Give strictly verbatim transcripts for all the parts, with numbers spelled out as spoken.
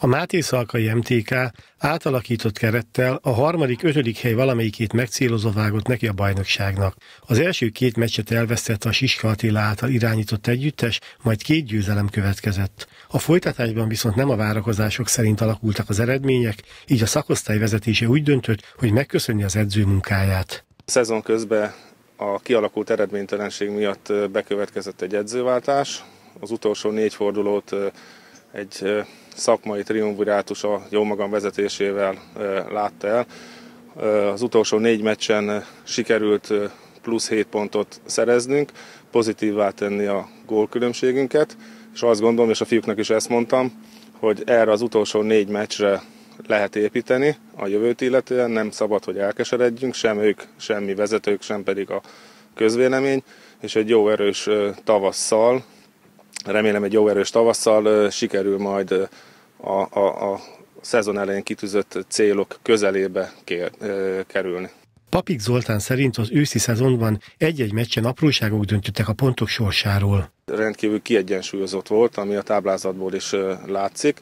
A Mátészalkai em té ká átalakított kerettel a harmadik, ötödik hely valamelyikét megcélozva vágott neki a bajnokságnak. Az első két meccset elvesztette a Siska Attila által irányított együttes, majd két győzelem következett. A folytatásban viszont nem a várakozások szerint alakultak az eredmények, így a szakosztály vezetése úgy döntött, hogy megköszönni az edző munkáját. A szezon közben a kialakult eredménytelenség miatt bekövetkezett egy edzőváltás. Az utolsó négy fordulót egy szakmai triumvirátus a jómagam vezetésével látta el. Az utolsó négy meccsen sikerült plusz hét pontot szereznünk, pozitívvá tenni a gólkülönbségünket, és azt gondolom, és a fiúknak is ezt mondtam, hogy erre az utolsó négy meccsre lehet építeni a jövőt illetően, nem szabad, hogy elkeseredjünk, sem ők, sem mi vezetők, sem pedig a közvélemény, és egy jó erős tavasszal, remélem egy jó erős tavasszal sikerül majd a, a, a szezon elején kitűzött célok közelébe kér, kerülni. Papik Zoltán szerint az őszi szezonban egy-egy meccsen apróságok döntöttek a pontok sorsáról. Rendkívül kiegyensúlyozott volt, ami a táblázatból is látszik.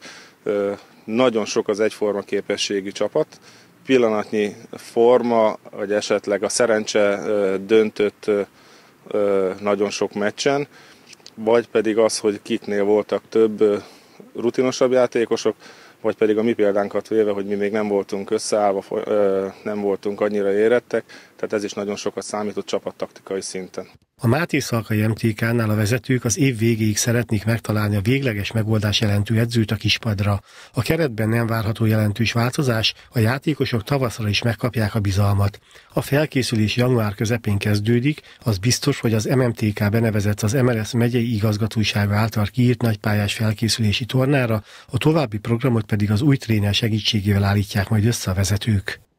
Nagyon sok az egyforma képességű csapat. Pillanatnyi forma, vagy esetleg a szerencse döntött nagyon sok meccsen, vagy pedig az, hogy kiknél voltak több rutinosabb játékosok, vagy pedig a mi példánkat véve, hogy mi még nem voltunk összeállva, nem voltunk annyira érettek, tehát ez is nagyon sokat számított csapattaktikai szinten. A Mátészalkai em té ká-nál a vezetők az év végéig szeretnék megtalálni a végleges megoldás jelentő edzőt a kispadra. A keretben nem várható jelentős változás, a játékosok tavaszra is megkapják a bizalmat. A felkészülés január közepén kezdődik, az biztos, hogy az em em té ká benevezett az em el es megyei igazgatósága által kiírt nagypályás felkészülési tornára, a további programot pedig az új tréner segítségével állítják majd össze a vezetők.